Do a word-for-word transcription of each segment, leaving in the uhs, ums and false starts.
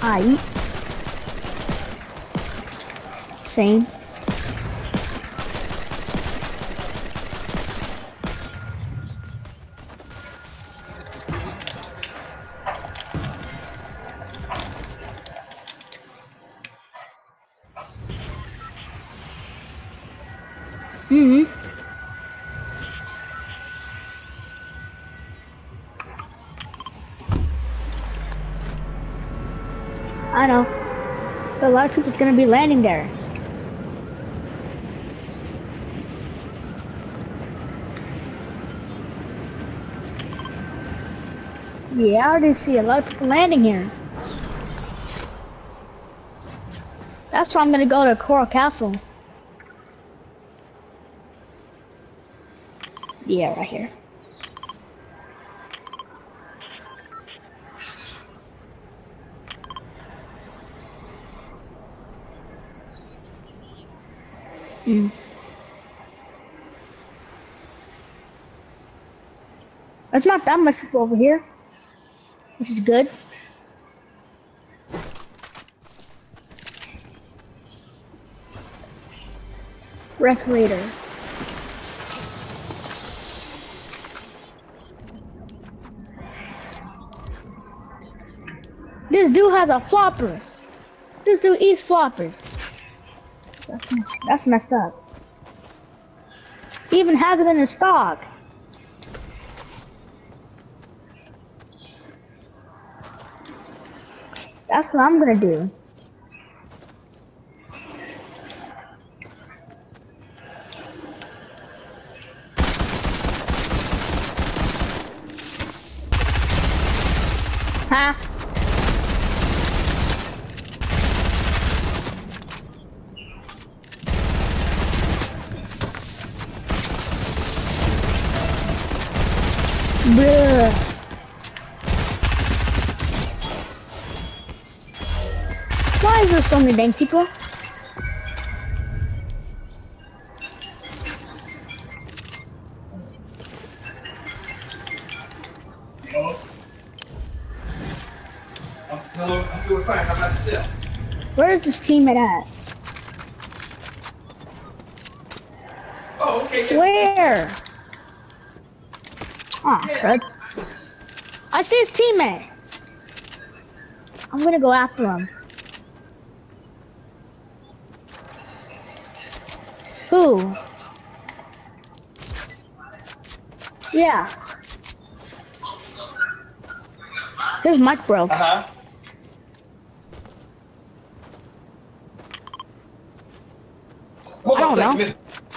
I eat. Same. Mm-hmm. I know. So a lot of troops gonna be landing there. Yeah, I already see a lot of people landing here. That's why I'm gonna go to Coral Castle. Yeah, right here. Mm. There's not that much people over here, which is good. Recreator. This dude has a flopper. This dude eats floppers. That's, that's messed up. He even has it in his stock. That's what I'm gonna do. Huh? Bruh. Why is there so many dang people? Hello? Um, hello, I'm doing fine. How about yourself? Where is this teammate at? Oh, okay. Yeah. Where? Ah, oh, crud. I see his teammate. I'm gonna go after him. Who? Yeah. His mic broke. Uh-huh. I don't know.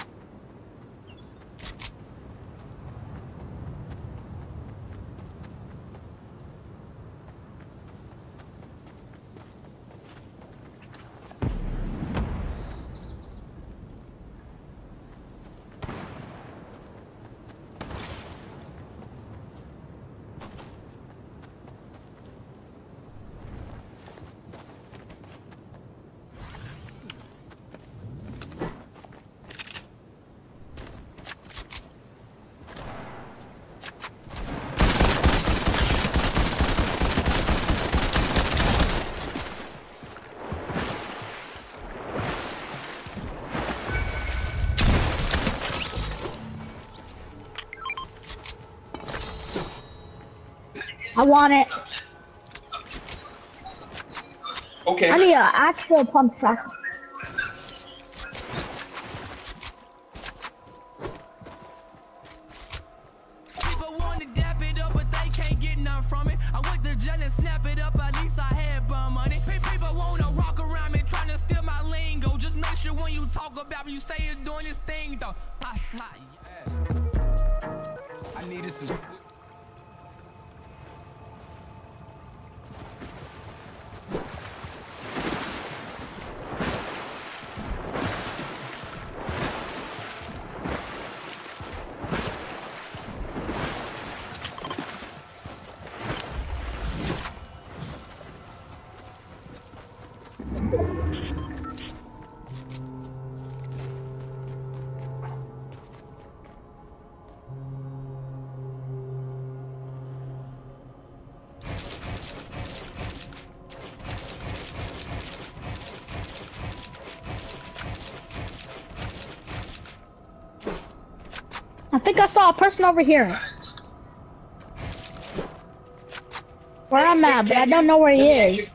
I want it. Okay. I need an actual pump shotgun. People want to dap it up, but they can't get none from it. I went to jail and snap it up, at least I had bum money. People want to rock around me, trying to steal my lingo. Just make sure when you talk about me, you say you're doing this thing, though. Ha, ha, yes. I needed some. I think I saw a person over here. Where I'm at, but I don't know where he is.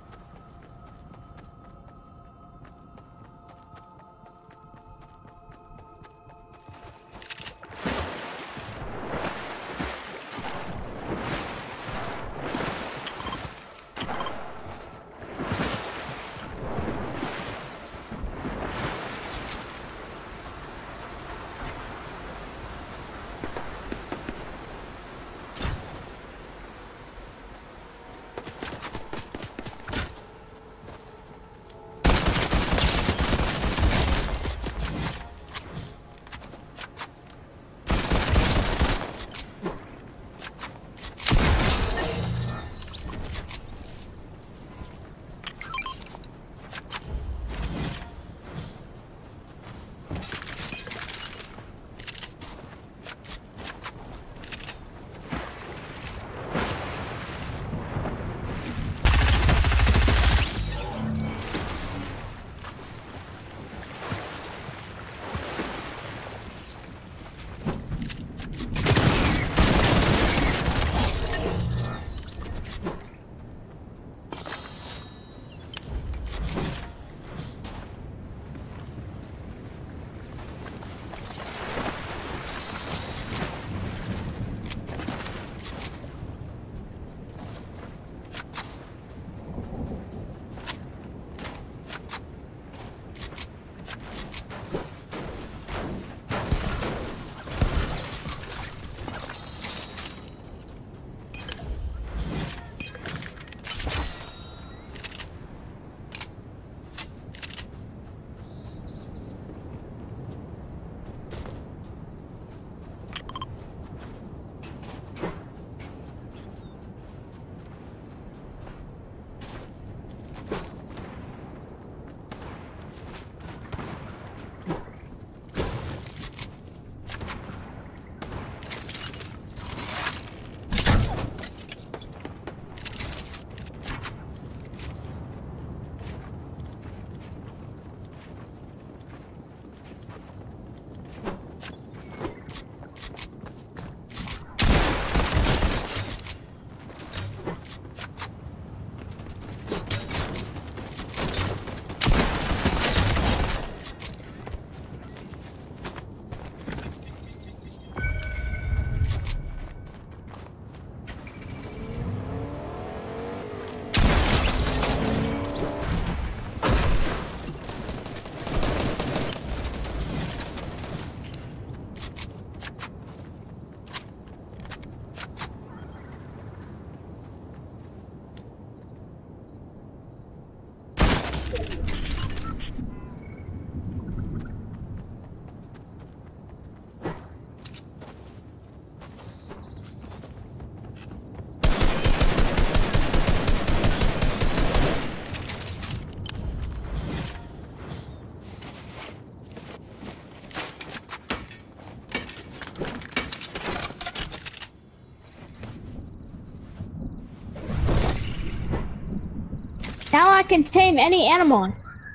Now I can tame any animal.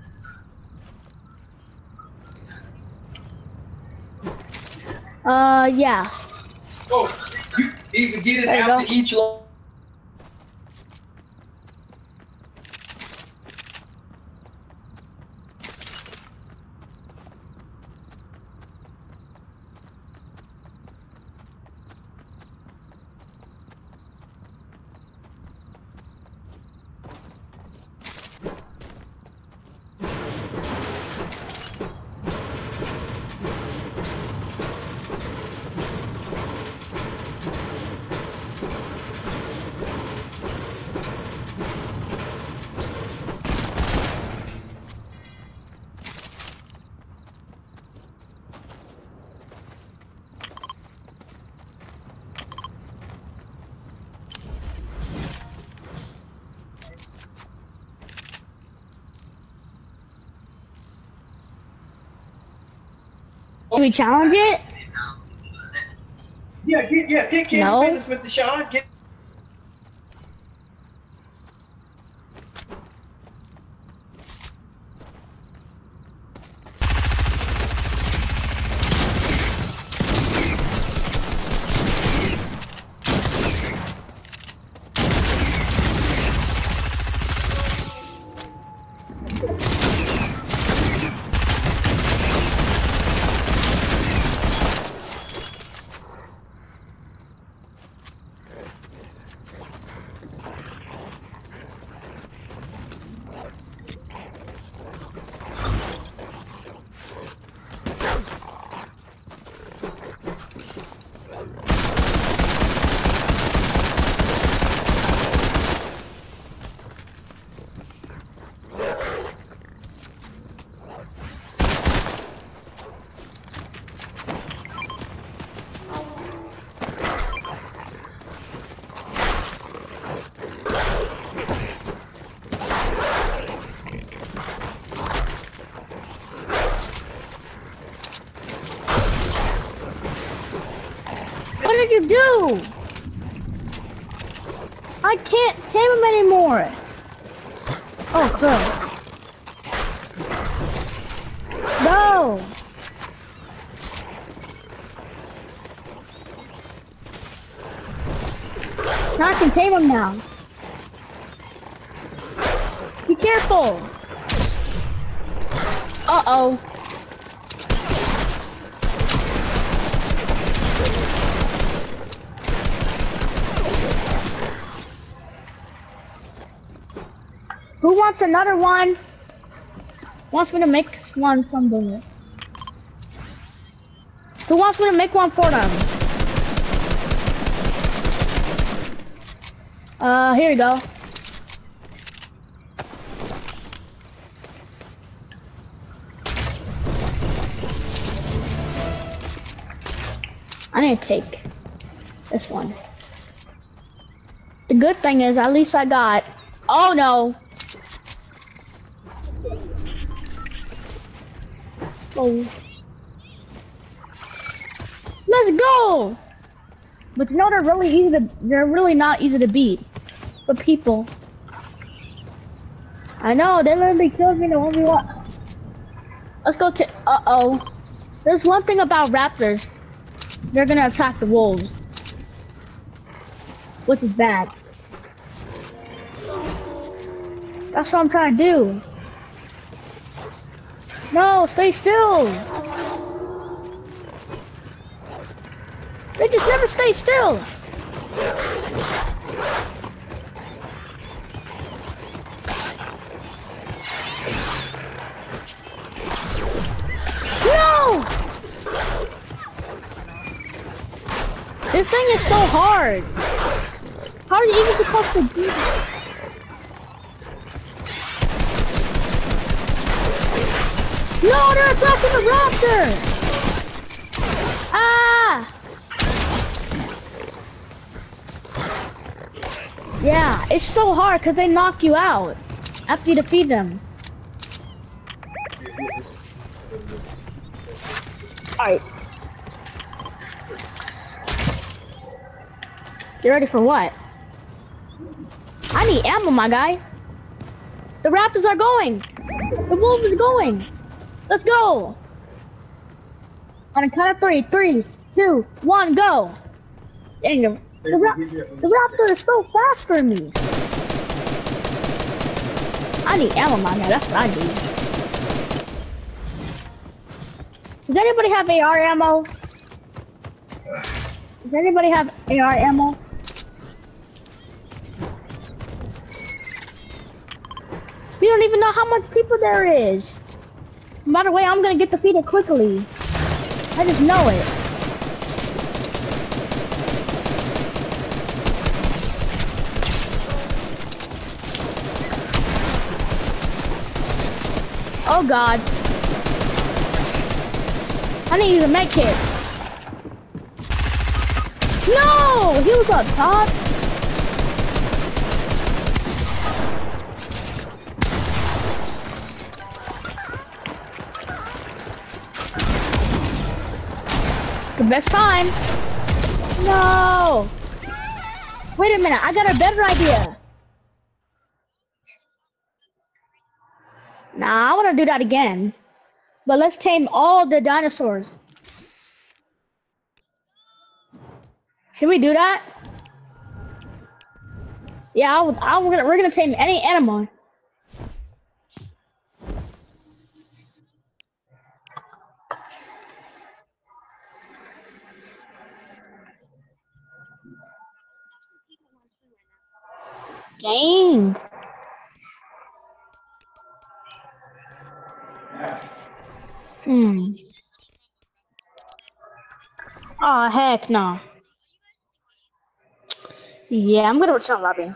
Uh, yeah. Oh, you need to get it There you out go. to each lo- Can we challenge it? Yeah, get, yeah, take care No. of business with Deshaun. Get did you do? I can't tame him anymore. Oh, good. No. Now I can tame him now. Be careful. Uh-oh. Who wants another one? Wants me to make one from the... Who wants me to make one for them? Uh, here you go. I need to take this one. The good thing is, at least I got... Oh no! Oh. Let's go! But you know they're really easy to, they're really not easy to beat. But people. I know, they literally killed me in the one v one. Let's go to, uh-oh. There's one thing about raptors. They're gonna attack the wolves. Which is bad. That's what I'm trying to do. No, stay still. They just never stay still. No! This thing is so hard. How are you even supposed to do this? No, they're attacking the raptor! Ah! Yeah, it's so hard because they knock you out after you defeat them. Alright. You ready for what? I need ammo, my guy. The raptors are going. The wolf is going. Let's go! On a count of three, three, two, one, go! Dang, the, the, ra the raptor is so fast for me. I need ammo, man. That's what I need. Does anybody have A R ammo? Does anybody have A R ammo? You don't even know how much people there is. By the way, I'm gonna get defeated quickly. I just know it. Oh god. I need to use a med kit. No! He was up top. The best time. No. Wait a minute. I got a better idea. Nah, I want to do that again. But let's tame all the dinosaurs. Should we do that? Yeah, I would, I, we're gonna we're gonna tame any animal. Dang. Hmm. Oh heck no. Yeah, I'm gonna return lobby.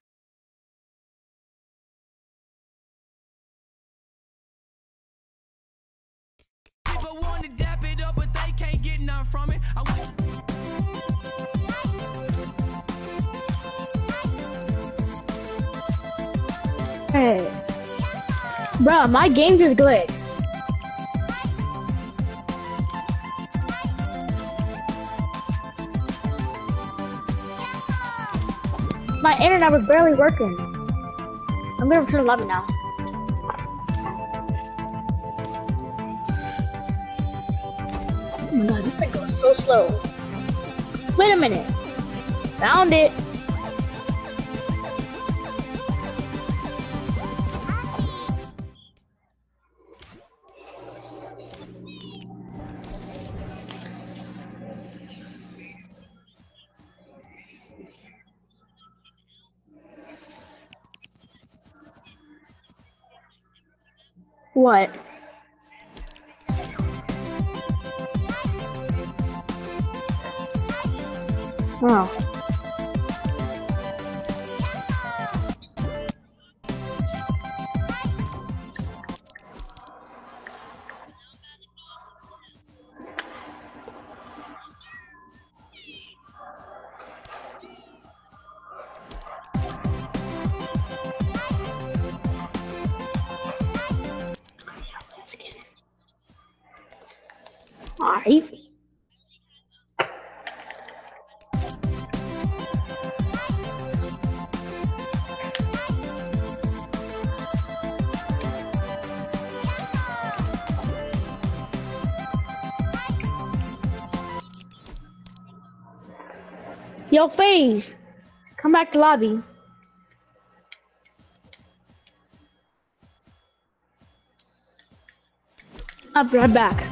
People want to dap it up, but they can't get none from it. I Hey. Bro, my game just glitched. My internet was barely working. I'm gonna return to the lobby now. Oh my god, this thing goes so slow. Wait a minute. Found it. What? Wow. Alright. Yo, FaZe, come back to lobby. I'll be right back.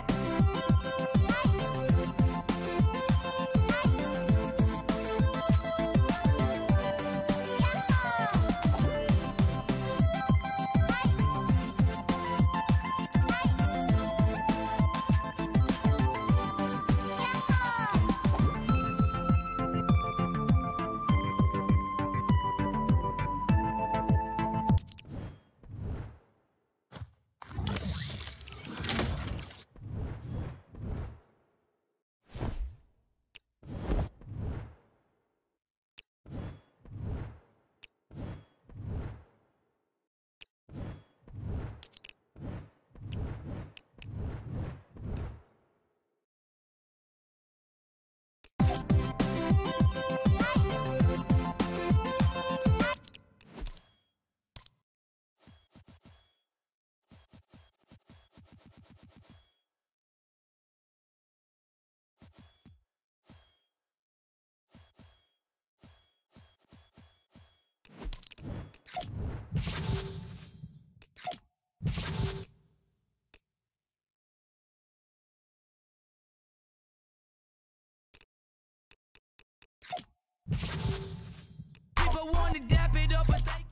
People wanna dap it up, but they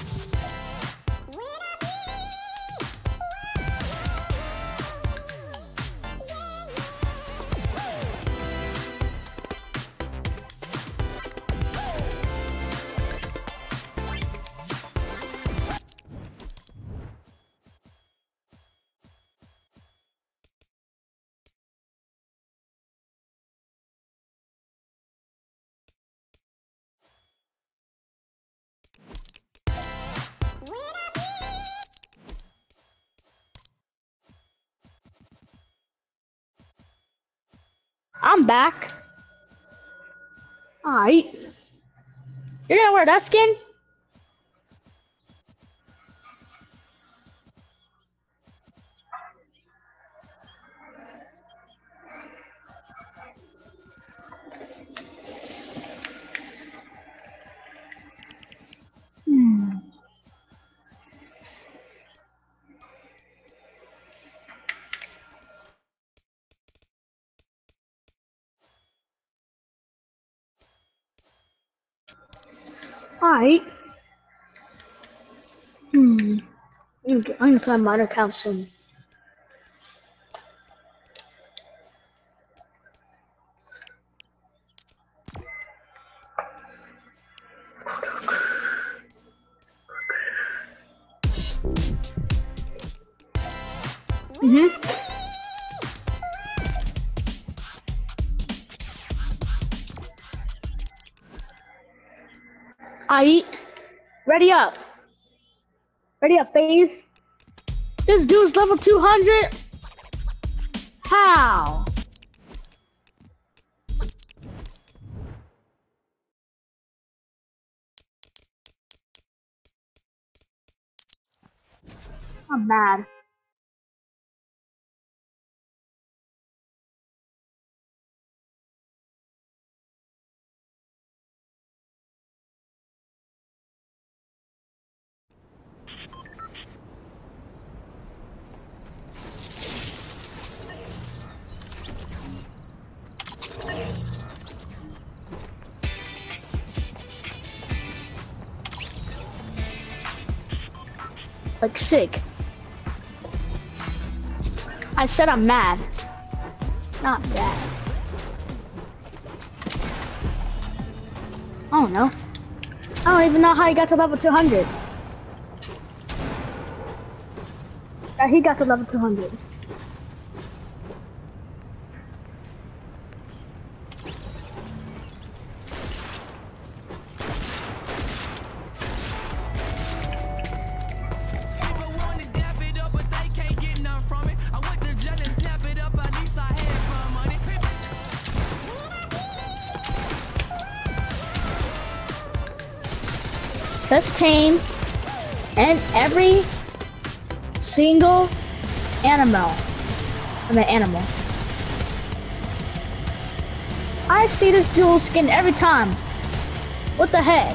I'm back. Alright. You're gonna wear that skin? Hmm. Alright. Hmm. I'm gonna play minor count soon. Mm-hmm. Alright. Ready up. Ready up, FaZe. This dude's level two hundred? How? I'm mad. Like sick. I said I'm mad. Not bad. I don't know. I don't even know how he got to level two hundred. Yeah, he got to level two hundred. Let's tame and every single animal. I mean animal. I see this jewel skin every time. What the heck?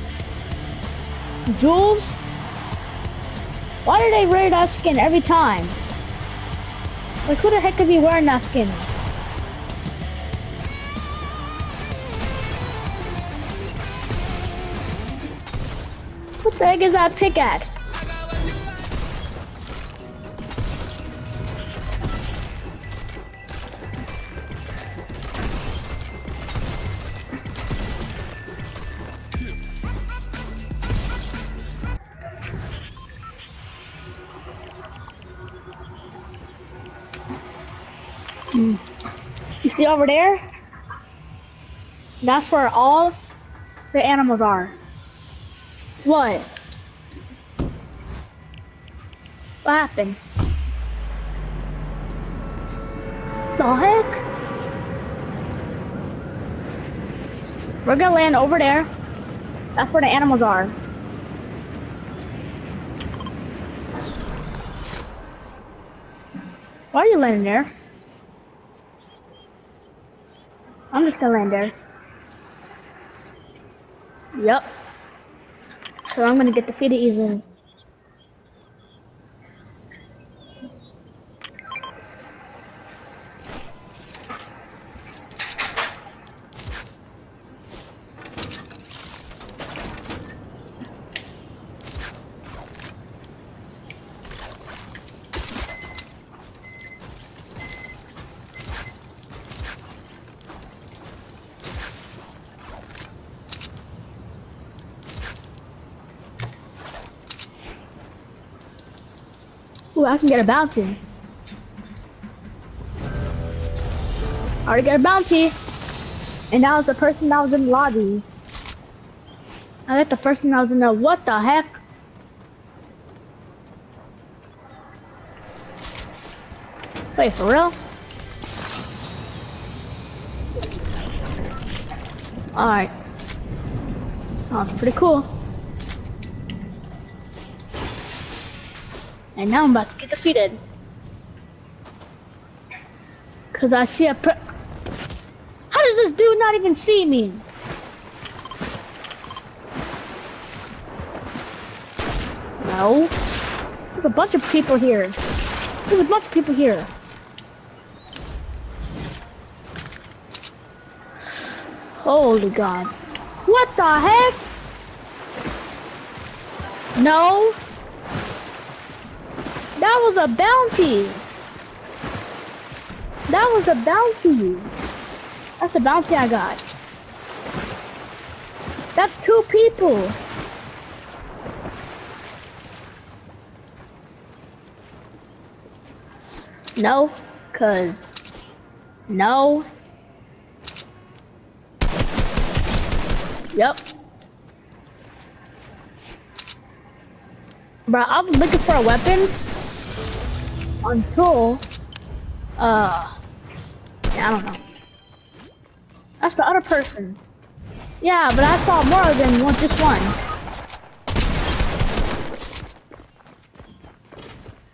Jewels? Why do they wear that skin every time? Like who the heck is he wearing that skin? What the heck is that pickaxe? Hmm. You see over there? That's where all the animals are. What? What happened? The heck? We're gonna land over there. That's where the animals are. Why are you landing there? I'm just gonna land there. Yep. So I'm gonna get defeated easily. Ooh, I can get a bounty. I already got a bounty. And that was the person that was in the lobby. I got the person that was in there. What the heck? Wait, for real? Alright. Sounds pretty cool. And now I'm about to get defeated. Cause I see a pre- How does this dude not even see me? No. There's a bunch of people here. There's a bunch of people here. Holy God. What the heck? No. That was a bounty. That was a bounty. That's the bounty I got. That's two people. No, cause no. Yep. Bro, I was looking for a weapon until, uh, yeah, I don't know. That's the other person. Yeah, but I saw more than one, just one.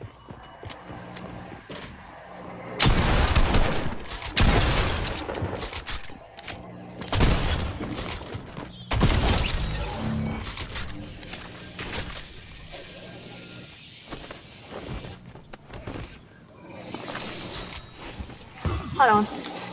Hold on.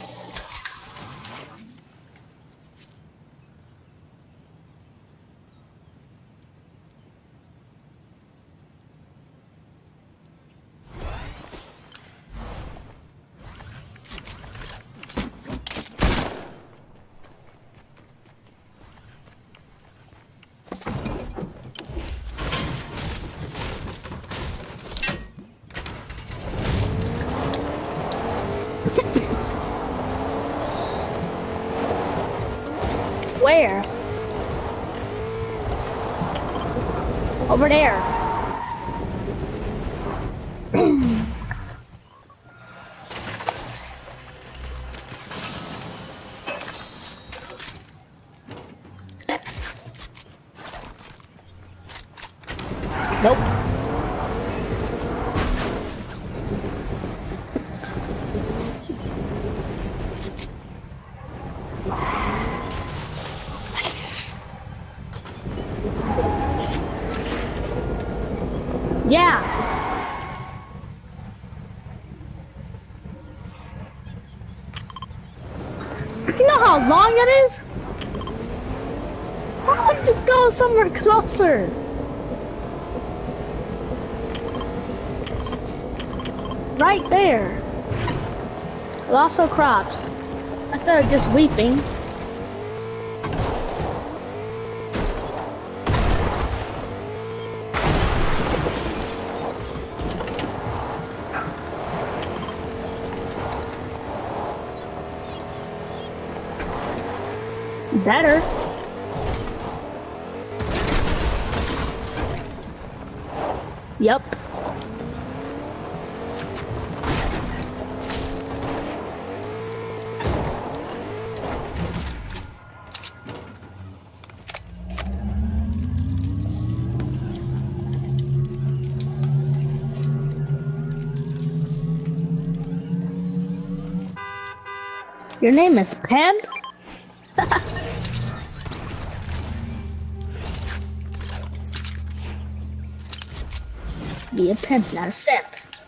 Where? Over there. Nope. Yeah. Do you know how long it is? Why don't you go somewhere closer? Right there. Lots of crops. Instead of just weeping. Better. Yup. Your name is Pam? Be a pimp, not a simp.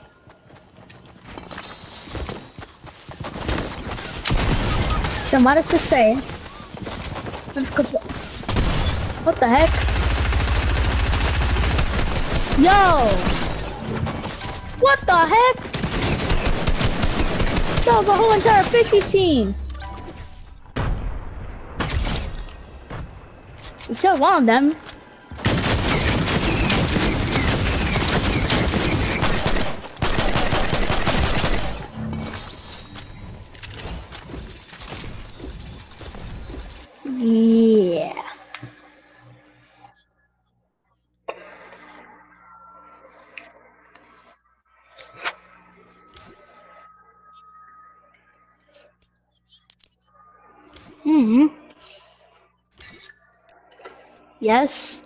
Then what does this say? Let's go. What the heck? Yo! What the heck? That was a whole entire fishy team. We killed one of them. Yeah. Hmm. Yes.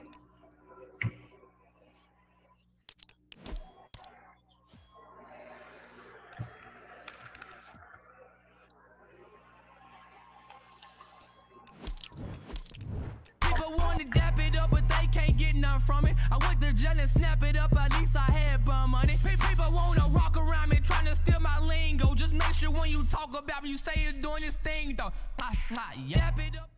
People wanna dap it up, but they can't get none from it. I went to jail and snap it up, at least I had bum money. Pe- People wanna rock around me, trying to steal my lingo. Just make sure when you talk about me, you say you're doing this thing, though. Ha, ha, yap it up.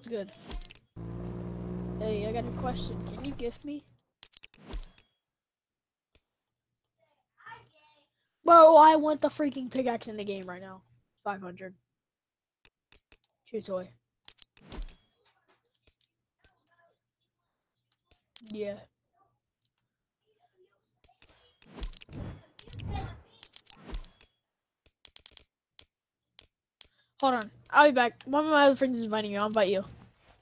What's good? Hey, I got a question. Can you gift me? Bro, I want the freaking pickaxe in the game right now. five hundred. True toy. Yeah. Hold on. I'll be back. One of my other friends is inviting you. I'll invite you.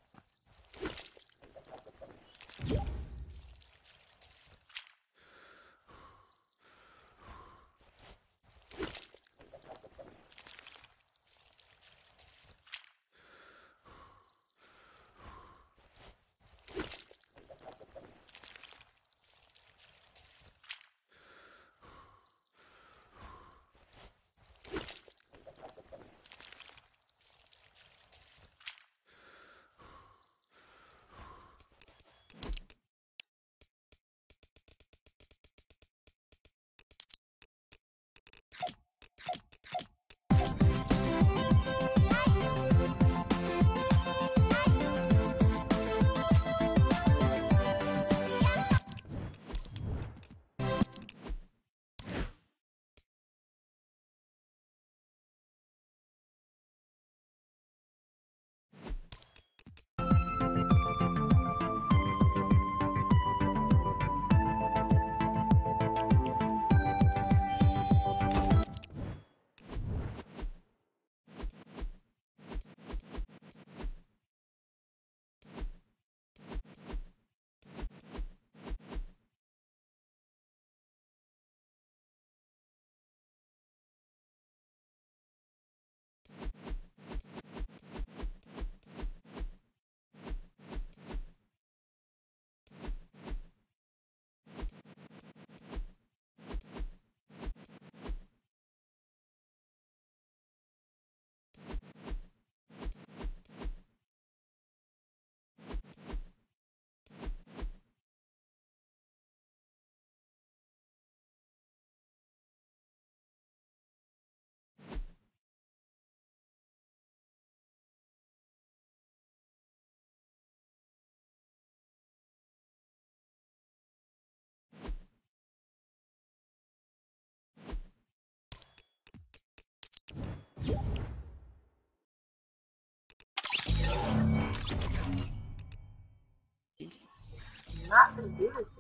Not gonna do this.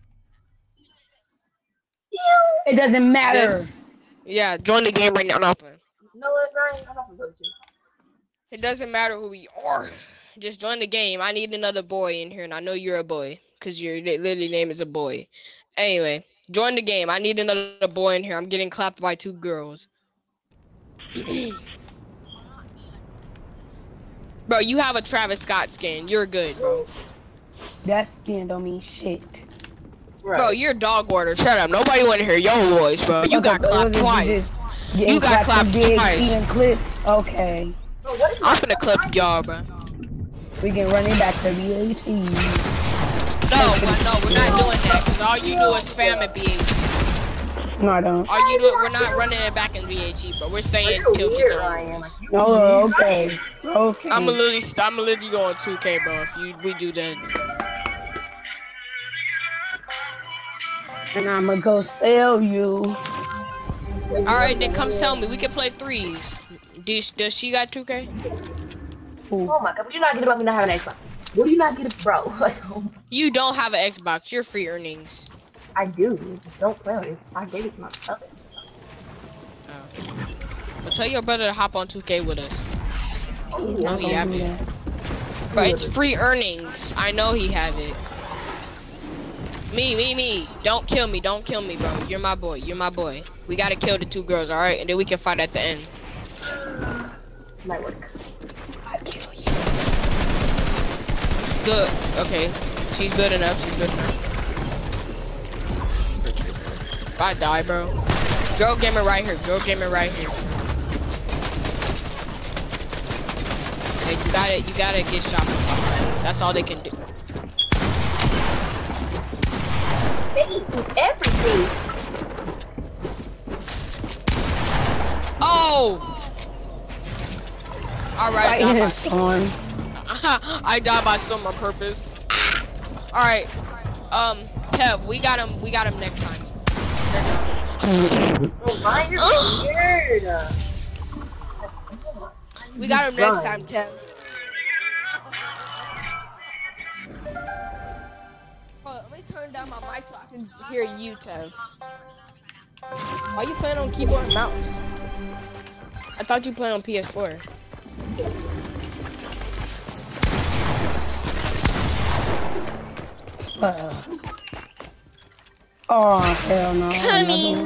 It doesn't matter. This, yeah, join the game right now. No, plan. No, it's right. I'm not gonna go to. It doesn't matter who we are. Just join the game. I need another boy in here, and I know you're a boy, because your literally name is a boy. Anyway, join the game. I need another boy in here. I'm getting clapped by two girls. Bro, you have a Travis Scott skin. You're good, bro. That skin don't mean shit. Right. Bro, you're dog water. Shut up. Nobody want to hear your voice, bro. You got clapped twice. You got clapped twice. Eating clipped. Okay. Bro, what is I'm finna clip y'all, bro. We can run it back to B H E. No, but no, we're not doing that. Cause all you do is spam at B H E. No, I don't. All you do, we're not running it back in B H E, but we're staying till we go. Oh, okay. Okay. I'm a literally, I'm a literally going two K, bro. If you, we do that. And I'ma go sell you. All right, then come sell me. We can play threes. Does, does she got two K? Oh my god, what do you not get about me not having an Xbox? What do you not get, bro? You don't have an Xbox. You're free earnings. I do. Don't play on it. I gave it to my brother. Oh. Well, tell your brother to hop on two K with us. Oh, I know he have it. But it's free earnings. I know he have it. Me, me, me. Don't kill me. Don't kill me, bro. You're my boy. You're my boy. We gotta kill the two girls, alright? And then we can fight at the end. Might work. I kill you. Good. Okay. She's good enough. She's good enough. If I die, bro. Girl gamer right here. Girl gamer right here. Hey, you gotta, you gotta get shot from behind. That's all they can do. They do everything. Oh! Alright, Fighting is fun. I died by storm on purpose. All right, um, Kev, we got him. We got him next time. Oh, why you're weird? We got him next time, Kev. Hold on, let me turn down my mic so I can hear you, Kev. Why you playing on keyboard and mouse? I thought you played on P S four. Uh, oh hell no! Coming.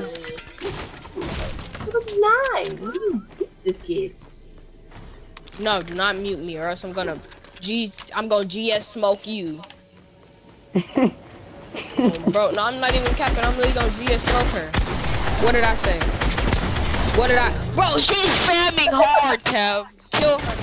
Nine. This kid. No, do not mute me, or else I'm gonna G. I'm gonna G S smoke you. Oh, bro, no, I'm not even capping. I'm really gonna G S smoke her. What did I say? What did I? Bro, she's spamming hard, Kev. Kill her.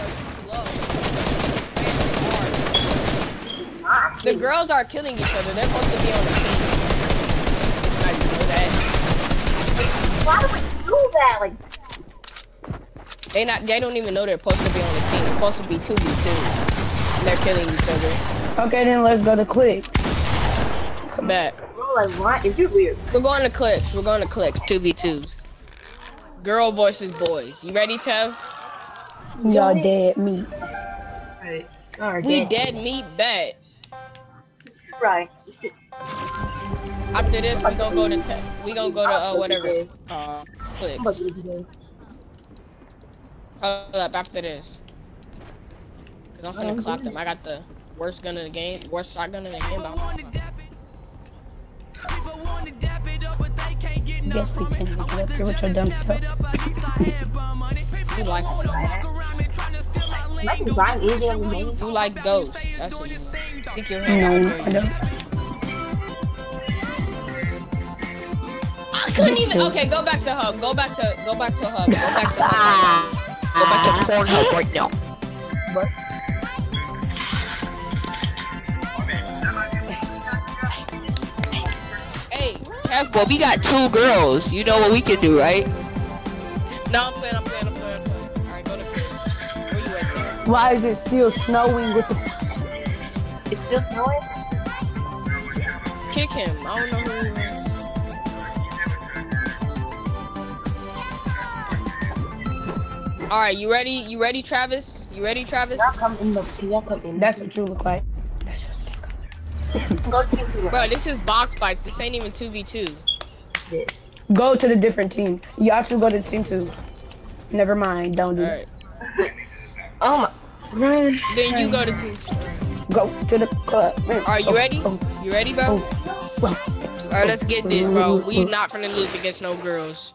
The girls are killing each other. They're supposed to be on the team. I know that. Why do we do that? Like, they not. They don't even know they're supposed to be on the team. They're supposed to be two v two. And they're killing each other. Okay, then let's go to click. Come back. bro, like, why? Is it weird? We're going to clicks. We're going to clicks. two v twos. Girl versus boys. You ready, Tev? Y'all dead meat. Right. Alright. We dead meat bet. Right. After this, we gonna go to Tev. We gonna go to uh whatever. Uh, clicks. Hold up after this. Cause I'm finna clap them. I got the worst gun in the game, worst shotgun in the game. Guess we can get up here with your dumb self. You like I can grind easy on the main. you like ghosts. That's what you mean. Stick your No, hand out I there. don't. I couldn't even. Okay, go back to hub. Go back to. Go back to hub. Go back to hub. Go back to Pornhub right now. What? Hey, Kev, we got two girls. You know what we can do, right? No, I'm playing. I'm playing. I'm playing. I'm playing. All right, go to Chris. Where you at? Chris? Why is it still snowing with the? It's still snowing? Kick him. I don't know who he is. All right, you ready? You ready, Travis? You ready, Travis? Y'all come in the. Y'all come in. That's what you look like. That's your skin color. Go to team two. Bro, this is box fight. This ain't even two v two. Yeah. Go to the different team. Y'all two go to team two. Never mind. Don't do All that. right. Oh my. Man. Then you go to team two. Go to the club. Are you ready? You ready, bro? Oh. All right, let's get this, bro. We not finna lose against no girls.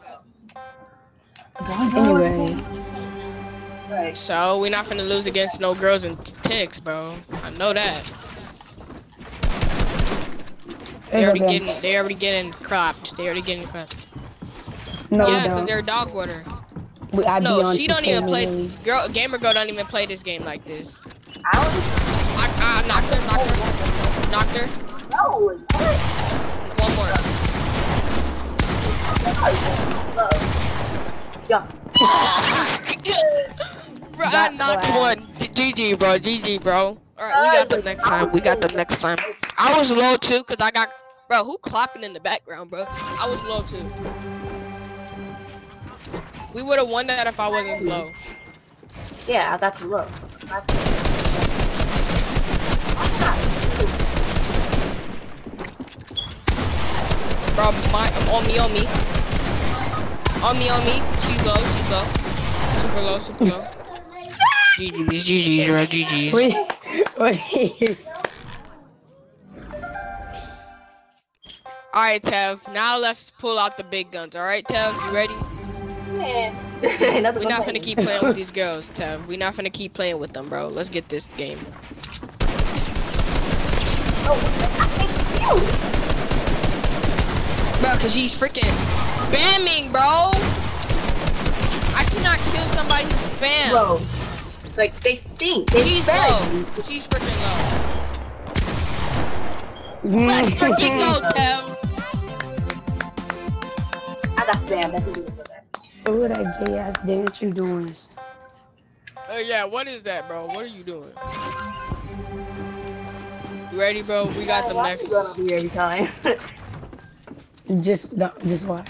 Anyways. Right. So we not finna lose against no girls and ticks, bro. I know that. They It's already okay. getting. They already getting cropped. They already getting cropped. No, Yeah, we cause don't. they're dog water. We, I be No, on she two don't K even play. mainly. Girl, gamer girl don't even play this game like this. I don't I, I knocked her, knocked her, knocked her. know. What? One more. Yeah. Bro, I Got knocked flagged. one. G G, bro. G G, bro. All right, we got them next time. We got them next time. I was low too, cause I got. Bro, who clapping in the background, bro? I was low too. We would have won that if I wasn't low. Yeah, I got to look. Bro, my, on me, on me. On me, on me. She's low, she's low. Super low, super low. G G's, G G's, bro, G G's. Wait, wait. Alright, Tev. Now let's pull out the big guns. Alright, Tev? You ready? Yeah. We're not gonna keep playing with these girls, Tev. We're not gonna keep playing with them, bro. Let's get this game. Bro, cause she's freaking spamming, bro. I cannot kill somebody who spams. Bro, like they think they She's spam. low. She's freaking low. Let's freaking go, Tev. I got spam. That's what it was. What that gay ass dance you doing? Oh yeah, what is that, bro? What are you doing? You ready, bro? We got them Why next. you going over here every time? Just, don't, just why?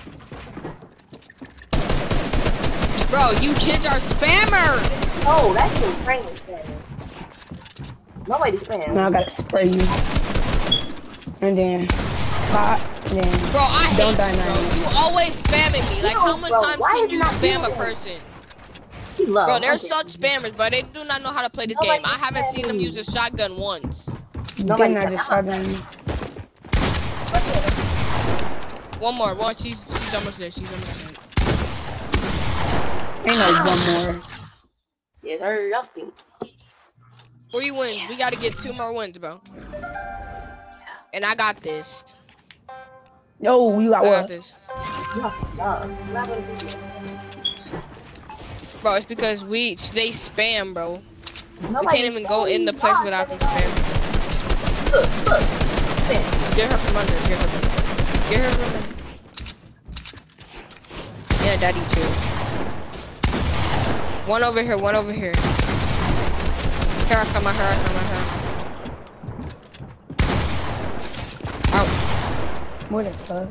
Bro, you kids are spammers. Oh, that's your friend spam. Nobody spam. Now I gotta spray you. And then, pop, and then. Bro, I hate Don't you, die bro. now. You always spamming me. Like, No, how many bro, times why can did you you not spam do a it? person? He low. Bro, they're Okay. such spammers, but they do not know how to play this Nobody game. I haven't seen them spamming. use a shotgun once. Nobody Then I spam. just shotgun you. One more, one. She's she's almost there. She's almost there. Ain't no one more. Yeah, hurry up, Steve. Three wins. We gotta get two more wins, bro. And I got this. No, you got I got what? this. No, no, you're not gonna do it. Bro, it's because we they spam, bro. We Nobody can't even go in the spam. place without them spamming. Look, look. Spam. Get her from under. Get her from under. Get her from under. Yeah, daddy too. One over here. One over here. Here I come. Here I come. Here. Out. What the fuck?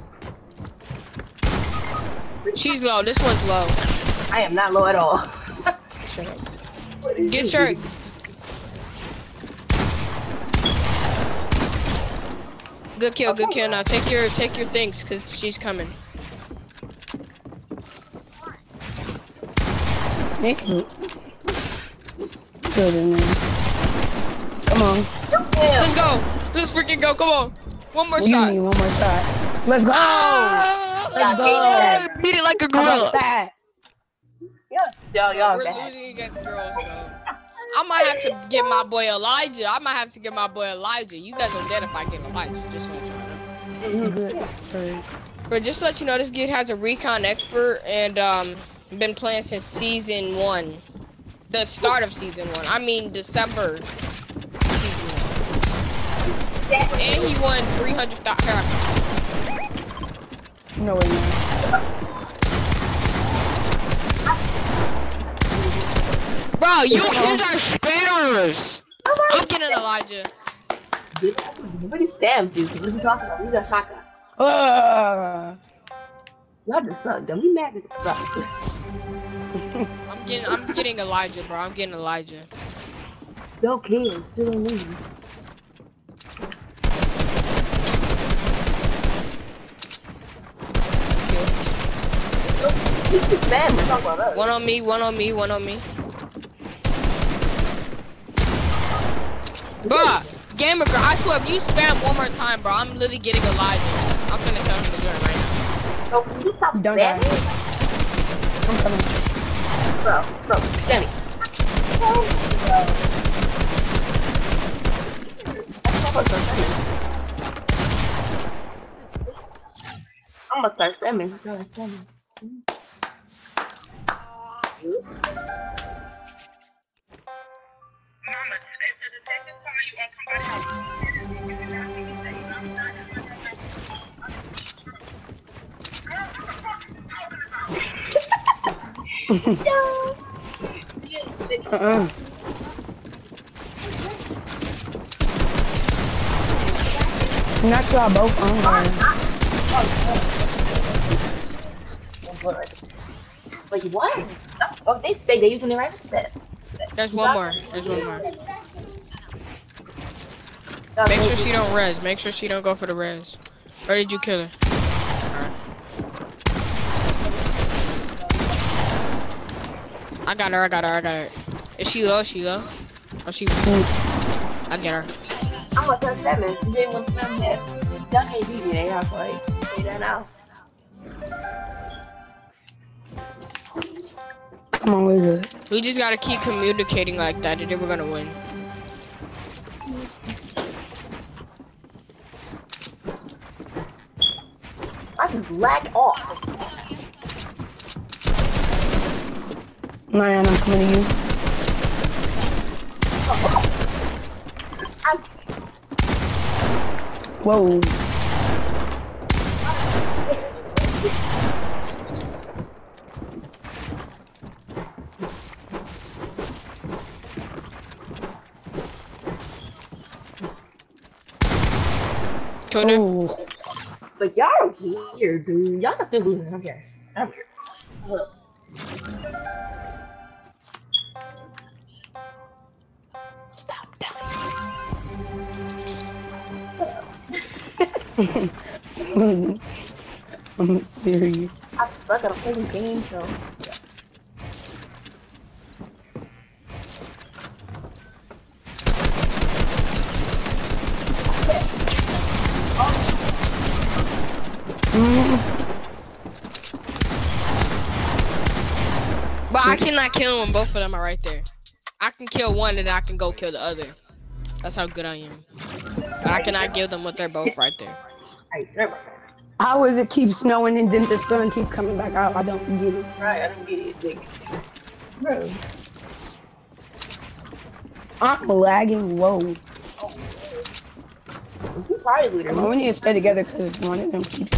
She's low. This one's low. I am not low at all. Shut up. Get your. Good kill. Good kill. Now take your take your things, cause she's coming. Make it. Good in there. Come on. Let's go. Let's freaking go. Come on. One more What do you shot. need? One more shot. Let's go. Ah, Let's go. yeah, beat it like a How gorilla. about that? Yes, y'all, Bro, y'all we're bad. losing against girls, bro. I might have to get my boy Elijah. I might have to get my boy Elijah. You guys are dead if I get Elijah. Just so you know. Good. Good. But just to let you know, this kid has a recon expert and um been playing since season one, the start of season one. I mean December. Season one. And he won three hundred thousand. No way, man. Bro, you kids are spammers. I'm getting Elijah. What is spam, dude? What are you talking about? We got shotgun. Uh, Y'all just suck. Don't be mad at suck. I'm getting, I'm getting Elijah, bro. I'm getting Elijah. Don't care. Still don't leave. This is spam. We're talking about us. One on me, one on me, one on me. Bruh, gamer girl, I swear if you spam one more time, bro, I'm literally getting Elijah. I'm finna tell him to join right now. So can you stop Don't die. spamming? I'm coming. Bro, bro, Jenny. I'm gonna start spamming. I'm gonna start spamming. Uh-uh. Not y'all both on there. Wait, what? Oh, they say they're using the right set. There's one more. There's one more. Make sure she don't res. Make sure she don't go for the res. Or did you kill her? Alright. I got her. I got her. I got her. Is she low? Is she low? Oh, she. I get her. I'm gonna start spamming. She didn't want to spam that. Y'all can't beat me. They have to like say that now. Come on, we're good. We just gotta keep communicating like that, and then we're gonna win. I just lag off. Marianne, I'm coming to you. I Whoa. Killed her. Oh, But y'all are weird, dude. Y'all are still losing. Okay. I'm here. Hold up. stop dying. I'm serious. I suck at a fucking game, so. But I cannot kill them. Both of them are right there. I can kill one and I can go kill the other. That's how good I am. But I cannot kill them, but they're both right there. Hey, never mind. How is it keep snowing and then the sun keep coming back out? I don't get it. Right, I don't get it. Like, bro. I'm lagging. Whoa. You probably leader. Come on, we need to stay together because one of them keeps.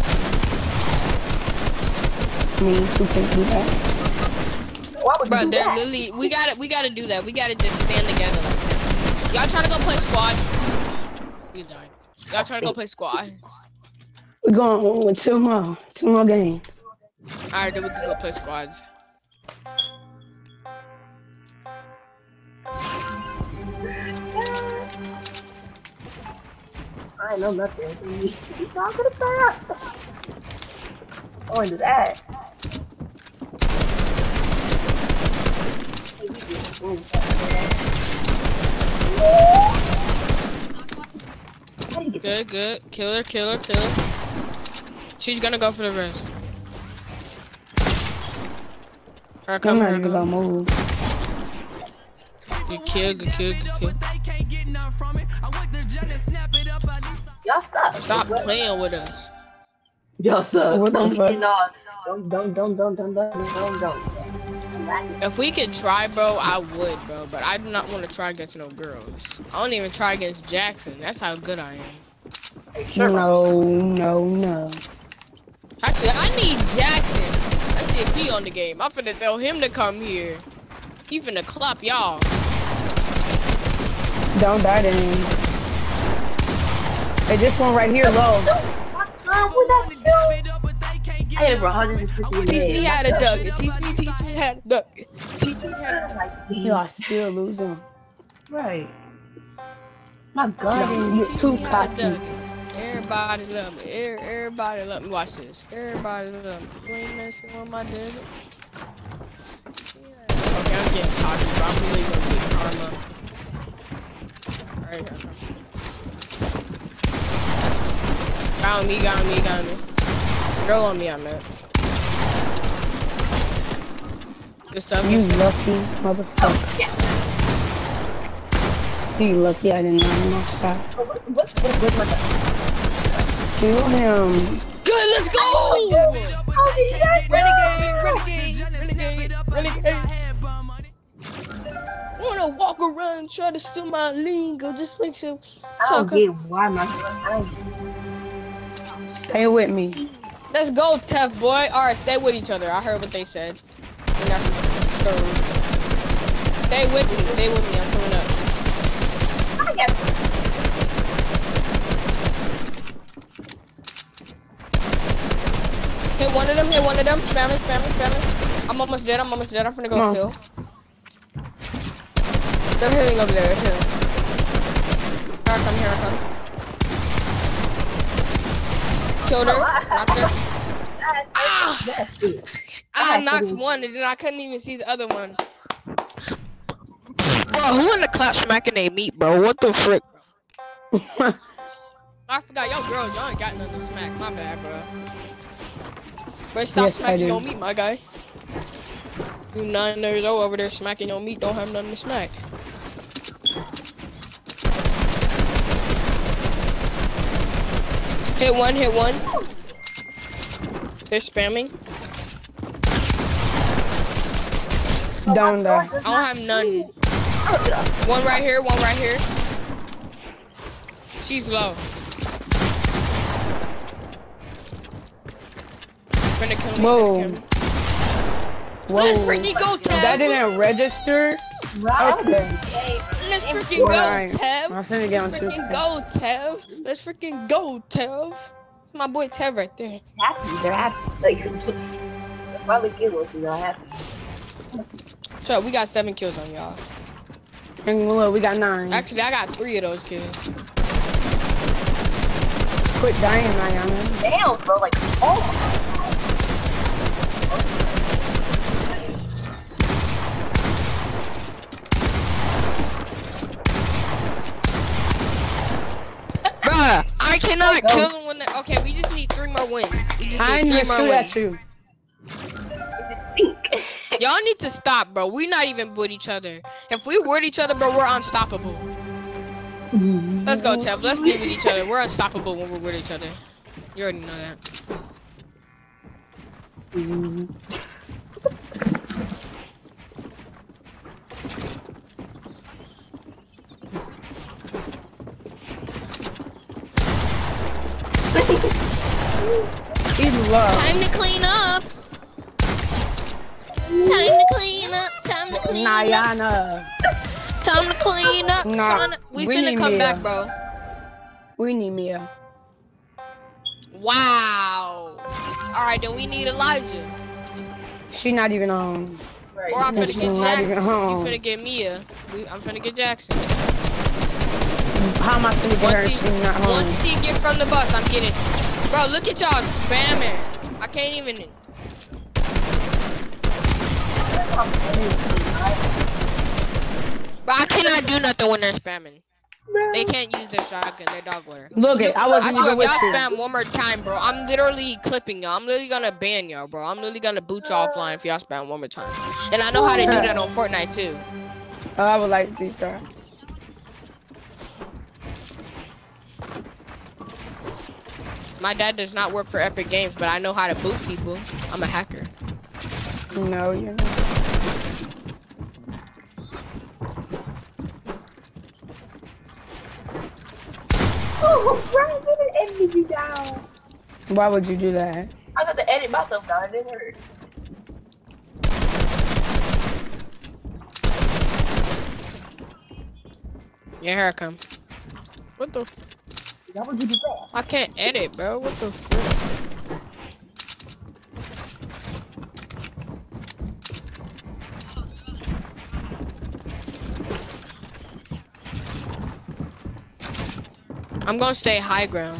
Me two can do that. Why would Bro, you do they're that? literally. We gotta. We gotta do that. We gotta just stand together. Y'all trying to go play squad? You died. Y'all trying to go play squad? We're going with two more, two more games. Alright, then we can go play squads. I know nothing. He's not gonna stop. Oh, into that. How do you get Good, good. Kill her, kill her, kill her. She's gonna go for the rest. Her I'm come, not her even gonna come. move. Good kill, good kill, good kill. Y'all suck. Stop playing with us. Y'all suck. What the Don't fuck? get off. Don't, don't, don't, don't, don't, don't, don't, don't. If we could try, bro, I would, bro. But I do not want to try against no girls. I don't even try against Jackson. That's how good I am. No, no, no. Actually, I need Jackson. Let's see if he on the game. I'm finna tell him to come here. He finna clap y'all. Don't die to him. Hey, this one right here, low. I hit it for one hundred fifty Teach me minutes. how to duck it. Teach me, teach me how to duck it. Teach me how to You are still losing. Right. My Don't God. get too how to cocky. duck it. Everybody love me. Er- Everybody love me. Watch this. Everybody love me. You ain't messing with my desert. Yeah. Okay, I'm getting cocky, bro. I'm really gonna get karma. Alright, here. Got me, got me, got me. Girl on me, I'm at. Good stuff. You lucky motherfucker. You lucky I didn't know my shot. What, what, what, what, what, Kill him. Good, let's go! Renegade, renegade, renegade, renegade. Wanna walk around, try to steal my lingo, just make some. I don't get why my I don't Stay with me. Let's go, tough boy. All right, stay with each other. I heard what they said. Stay with me. Stay with me. I'm coming up. Hit one of them. Hit one of them. Spamming, spamming, spamming. I'm almost dead. I'm almost dead. I'm finna go Come on. kill. They're healing over there. They're healing. Here I come. Here I come. Killed her. Knocked her. Ah! I knocked one and then I couldn't even see the other one. Bro, who in the clap smacking they meat, bro? What the frick? I forgot, yo, girls, y'all ain't got nothing to smack. My bad, bro. Bro, stop Yes, I smacking do. your meat, my guy. You nine years old over there smacking your meat, don't have nothing to smack. Hit one, hit one. They're spamming. Don't die. I don't have none. One right here, one right here. She's low. Finna kill me, Whoa. finna kill me. Whoa. Let's freaking go, Tab. That didn't register? Okay. Hey, Let's freaking go, Alright. Tev. I'm finna get on two. Freaking go, Tev. Let's freaking go, Tev. It's my boy Tev right there. Happy, they're happy. Like, they're probably good ones, they're not happy. So we got seven kills on y'all. And look, we got nine. Actually, I got three of those kills. Quit dying, Ayana. Damn, bro, like, oh my Bruh, I cannot kill them when they okay, we just need three more wins. We just I need ain't three even more shoot wins. at you. It just stink. Y'all need to stop, bro. We're not even with each other. If we were with each other, bro, we're unstoppable. Let's go, Tev. Let's be with each other. We're unstoppable when we're with each other. You already know that. He's low. Time to clean up. Time to clean up. Time to clean up. Ayana. Time to clean up. Nah, Tryna- we, we finna need come Mia. back, bro. We need Mia. Wow. Alright, then we need Elijah. She not even on. Right. Or I'm finna She's get not Jackson. even You home. finna get Mia. We, I'm finna get Jackson. How am I gonna get her? Once She's he, not home. once he get from the bus, I'm getting. Bro, look at y'all spamming. I can't even. But I cannot do nothing when they're spamming. They can't use their shotgun, their dog water. Look it, I I wasn't swear, even if with y'all you. spam one more time, bro, I'm literally clipping y'all. I'm literally gonna ban y'all, bro. I'm literally gonna boot y'all offline if y'all spam one more time. And I know how to do that on Fortnite too. Oh, I would like to see that. My dad does not work for Epic Games, but I know how to boot people. I'm a hacker. No, you're not. Oh, Brian, you didn't edit you down. Why would you do that? I got to edit myself down. It didn't hurt. Yeah, here I come. What the? F Why would you do that? I can't edit, bro. What the frick? I'm gonna stay high ground.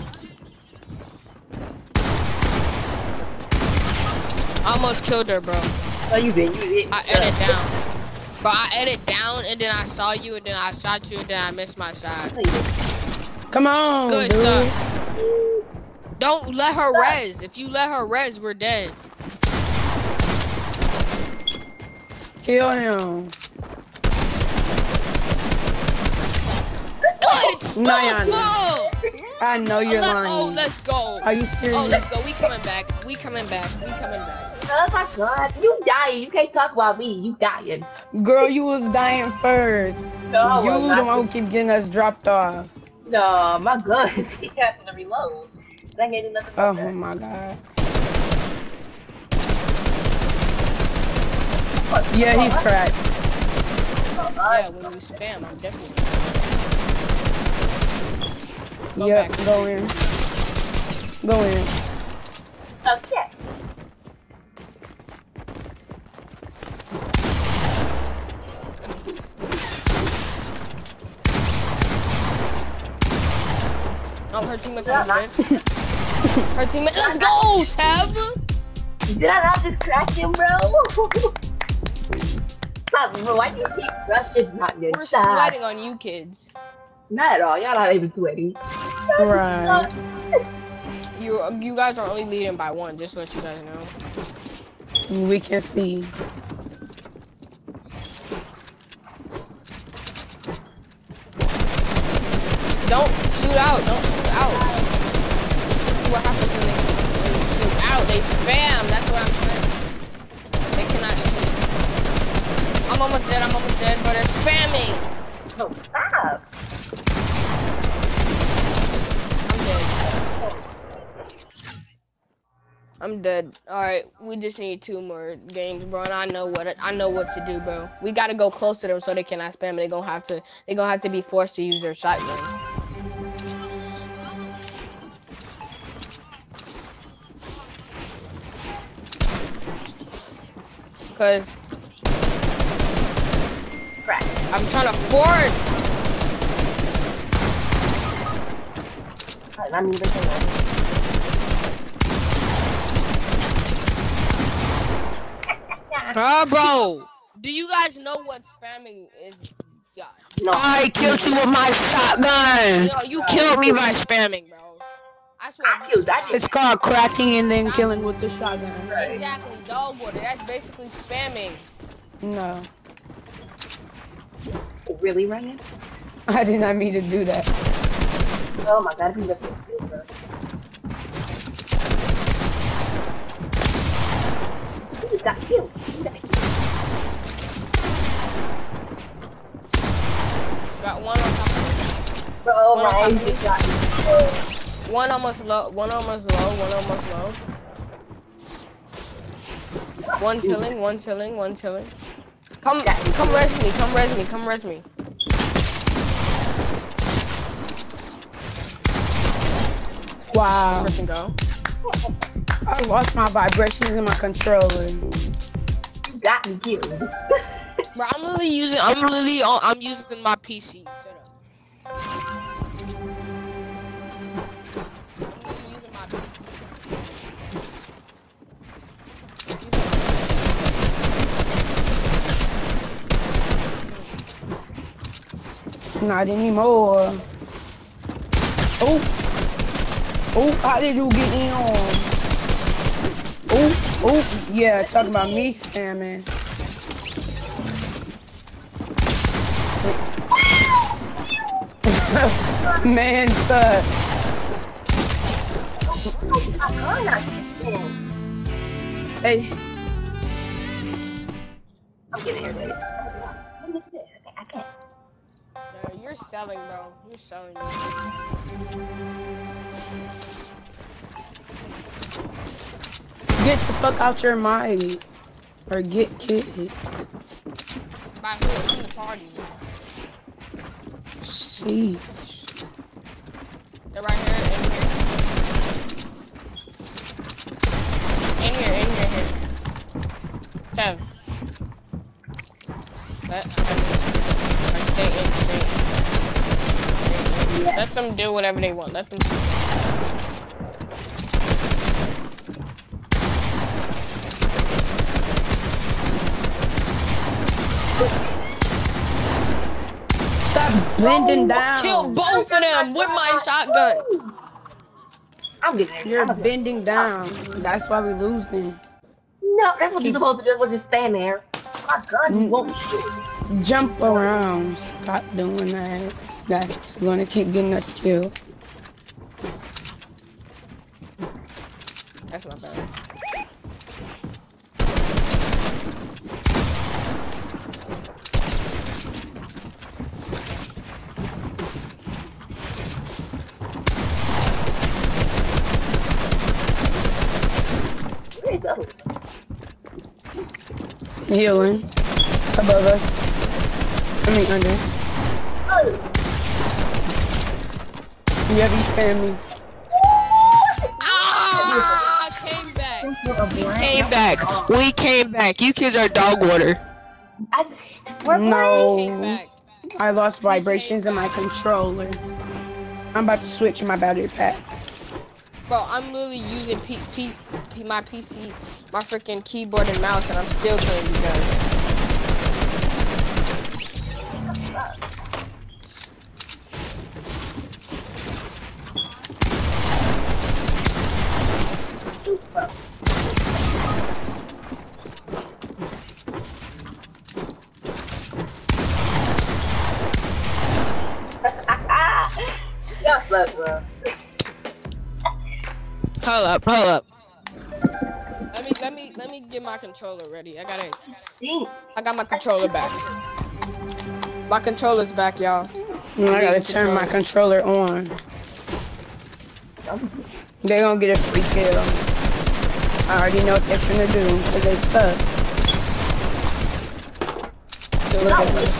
I almost killed her, bro. No, you didn't. You didn't. I edit down. Bro, I edit down and then I saw you and then I shot you and then I missed my shot. No, you didn't. Come on, Good dude. stuff. Don't let her res. If you let her res, we're dead. Kill him. Good stuff, Nyan. bro. I know you're Let- lying. oh, let's go. Are you serious? Oh, let's go. We coming back. We coming back. We coming back. Oh my god. You dying. You can't talk about me. You dying. Girl, you was dying first. No, you I'm the not. one who keep getting us dropped off. No, my gun. He has to reload. I can't do nothing about Oh that. my god. Yeah, he's cracked. Yeah, when we spam, I'm definitely. Go Yep, back. go in. Go in. Okay. Oh, her teammate on mid. Her teammate. Let's go, Tev. Did I not just crack him, bro? Stop, bro. Why do you keep rushing not your We're side? sweating on you kids. Not at all. Y'all not even sweating. Right. You you guys are only leading by one. Just to let you guys know. We can see. Don't shoot out. Don't shoot out. This is what happens when they, when they shoot out. They spam. That's what I'm saying. They cannot shoot. I'm almost dead. I'm almost dead. But they're spamming. No, stop. I'm dead. I'm dead. All right, we just need two more games, bro. And I know what I know what to do, bro. We gotta go close to them so they cannot spam. They gonna have to. They gonna have to be forced to use their shotgun. Cause I'm trying to force. Alright, I'm even saying. Ah, bro. Do you guys know what spamming is? Yeah. No. I killed you with my shotgun. Yo, you killed me by spamming, bro. I swear. I killed. I It's called cracking and then killing with the shotgun. Exactly, dog water. That's basically spamming. No, really running. I did not mean to do that. Oh my god, he left the field, bro. He just got killed. He got killed. Got one on top of Bro, oh One my, on he top. just got killed. One almost low, one almost low, one almost low. One chilling, one chilling, one chilling. Come, come res me, come res me, come res me. Wow, Person go. I lost my vibrations in my controller. You got me killed. Bro, I'm literally using, I'm literally, on, I'm using my P C. Shut up. I'm literally using my P C. Not anymore. Oh. Oh, how did you get in on? Oh, oh, yeah, talking about me spamming. Man, sir. Hey. I'm getting here, baby. I can't. No, you're selling, bro. You're selling. Get the fuck out your mic. Or get kicked. By who? I'm the party. Sheesh. They're right here, in here. In here, in here, here. Kev. Let, or stay in, stay in. Yeah. Let them do whatever they want. Let them. Stop bending down. Kill both of them with my shotgun. I'm getting here. You're I'm bending down. That's why we're losing. No, that's what you're supposed to do. Was just stand there. My gun, you won't shoot. Jump around. Stop doing that. That's gonna keep getting us killed. That's not bad. Where you go? Healing. Above us. I mean under. Oh. Yeah, he spammed me. Ah! Came back. We came back. We came back. You kids are dog water. I just, we're Came No. back. I lost vibrations in my controller. I'm about to switch my battery pack. Bro, I'm literally using P P my P C, my freaking keyboard and mouse, and I'm still killing you guys. Y'all suck, bro. Hold up, hold up. Let me, let me, let me get my controller ready. I gotta, See? I got my controller back. My controller's back, y'all. I gotta turn my controller on. They gonna get a free kill. I already know what they're finna do, because they suck. So look at this.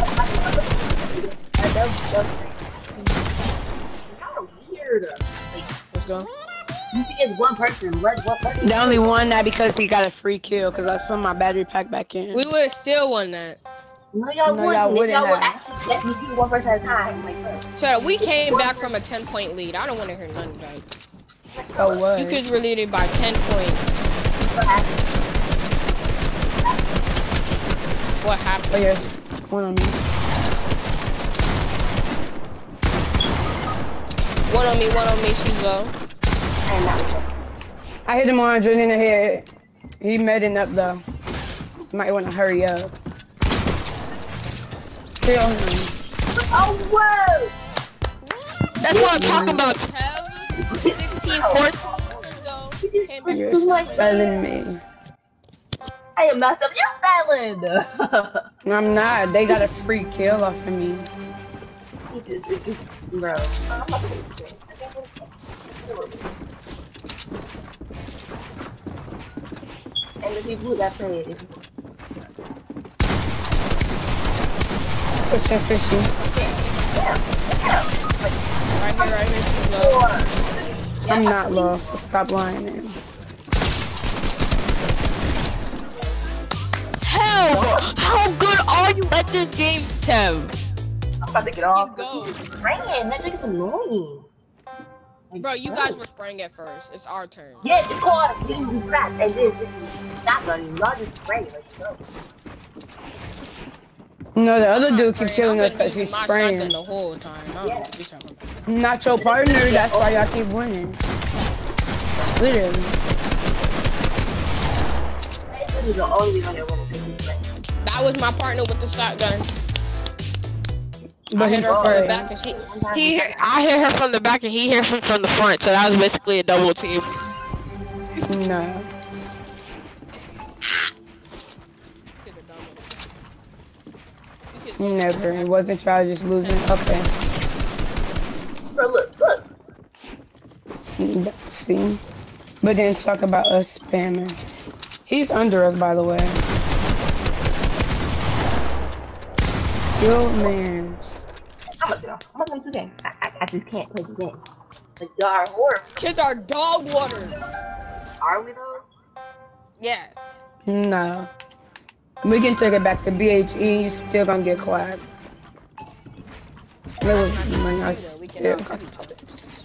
Weird. Let's go. You think it's one person. Let one person. They only won that because we got a free kill, because I put my battery pack back in. We would have still won that. No, y'all No, wouldn't. y'all wouldn't Y'all would have. actually let me do one person at a time. Like, look. So we came back from a ten point lead. I don't want to hear none of that. So what? You kids were leading by ten points. What happened? What happened? Oh, yes. One on me. One on me, one on me, she's low. And that was it. I hit him one hundred in the head. He made it up though. Might want to hurry up. Kill him. Oh, whoa! That's what I'm talking about. sixteen, fourteen, let's go. Came back. You're selling me. I am messed up. You're selling. I'm not. They got a free kill off of me. Bro. I'm not gonna do it. And the people who got played. Pushing fishy. Right here, right here, she's low. I'm not lost, so stop lying, man. Tev, how good are you at this game, Tev? I'm about to get off. Keep going. Man, that thing is annoying. Like, Bro, you guys were spraying it first. It's our turn. Yeah, it's called a team who crap, and this is shotgun. Y'all just spray. Like, go. No, the other dude keep Spraying. killing I've us been because he's using my shotgun spraying. the whole time. I don't know what you're talking about. Not your partner, that's why y'all keep winning. Literally. This is the only reason I want to pick this play. That was my partner with the shotgun. But I hit he's her from the spraying. back and she, he hit, I hit her from the back and he hit her from the front, so that was basically a double team. No. Never. It wasn't y'all just losing. Okay. Bro, look, look. See? But then talk about us spamming. He's under us, by the way. Yo, man. I'm gonna go. I'm gonna do that. I, I, I just can't play the game. Like, y'all are horrible. Kids are dog water. Are we though? Yes. No. We can take it back to B H E. You still gonna get clapped. Little money, I still got clips.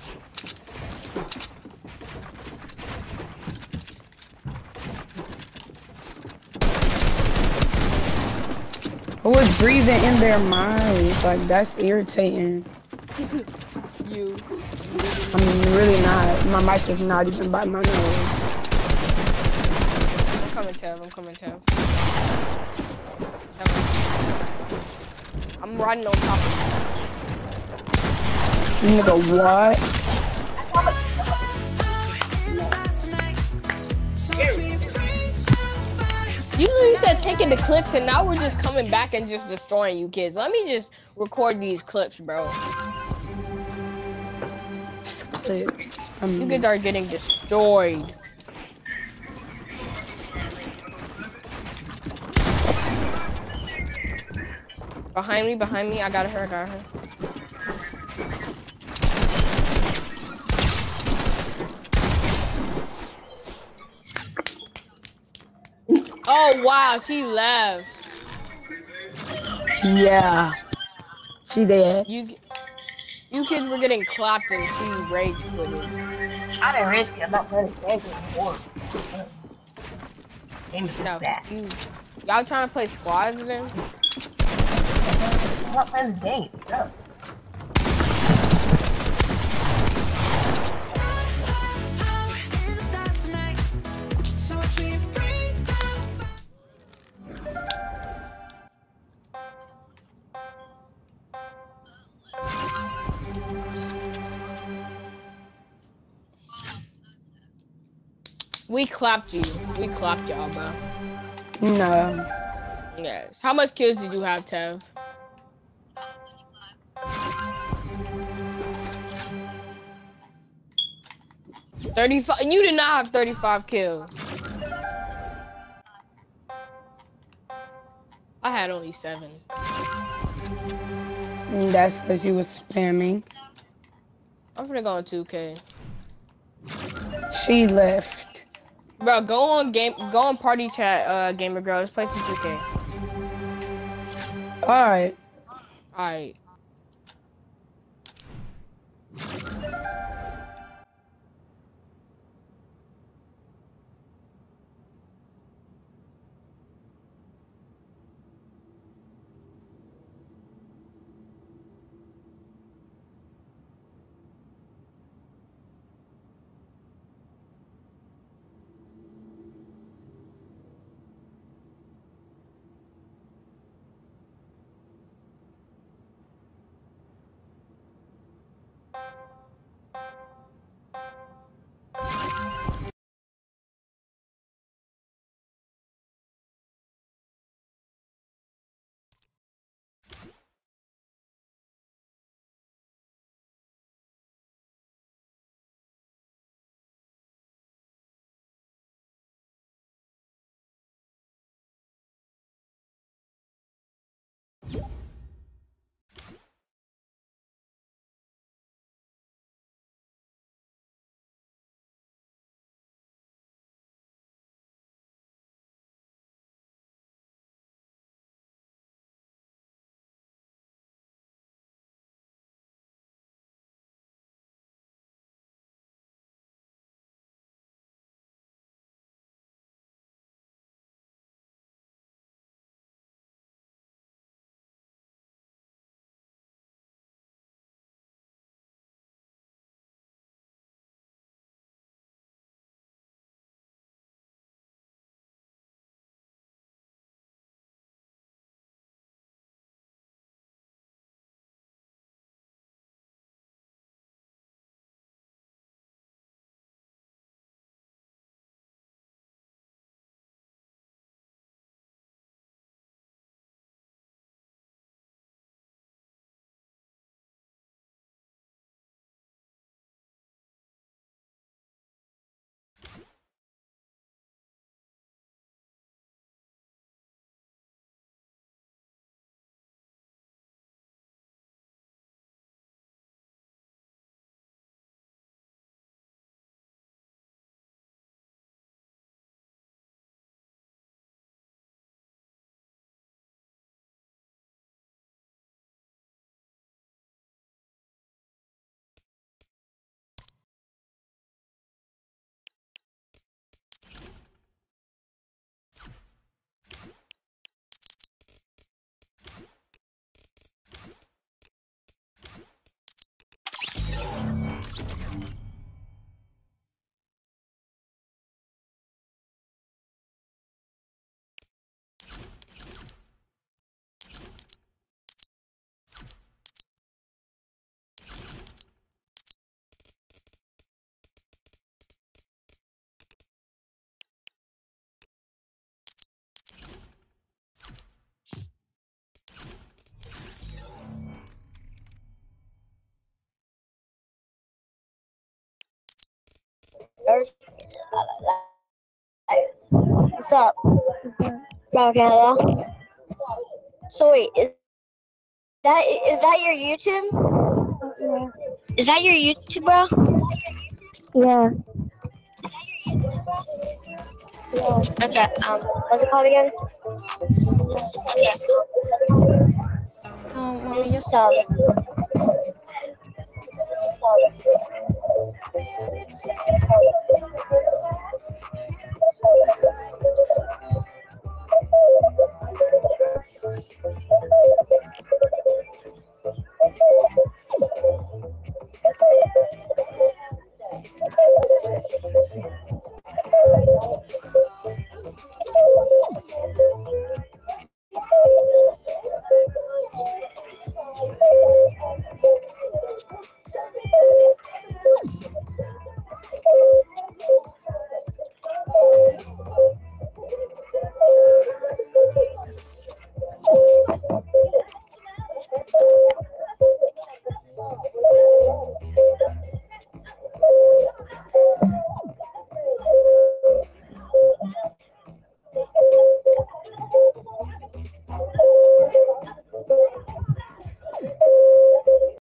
Who is breathing in their minds? Like, that's irritating. You. I'm really not. My mic is not even by my nose. I'm coming, Tev. I'm coming, Tev. I'm riding on top of Nigga, what? you. You said taking the clips, and now we're just coming back and just destroying you kids. Let me just record these clips, bro. Clips. I mean, You kids are getting destroyed. Behind me, behind me. I got her, I got her. Oh, wow, she left. yeah. She dead. You you kids were getting clapped and she rage quitted. I didn't risk it. I'm not playing this game anymore. Game is No, bad. you, y'all trying to play squads then? I'm not playing this game. No. We clapped you. We clapped y'all, bro. No. Yes. How much kills did you have, Tev? thirty-five. You did not have thirty-five kills. I had only seven. And that's because you was spamming. I'm gonna go on two K. She left. Bro, go on game, go on party chat, uh, gamer girl. Let's play some two K. All right. All right. What's up? Okay, hello. So wait, is that is that your YouTube? Yeah. Is that your YouTube, bro? Yeah. Yeah. Okay. Um, what's it called again? Okay. Um, um sub.